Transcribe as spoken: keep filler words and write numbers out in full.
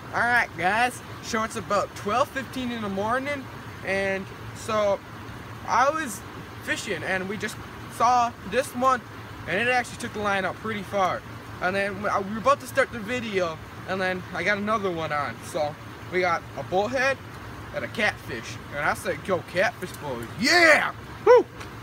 Alright guys, so it's about twelve fifteen in the morning, and so I was fishing and we just saw this one, and it actually took the line out pretty far. And then we were about to start the video, and then I got another one on. So we got a bullhead and a catfish. And I said, go catfish boys, yeah! Woo!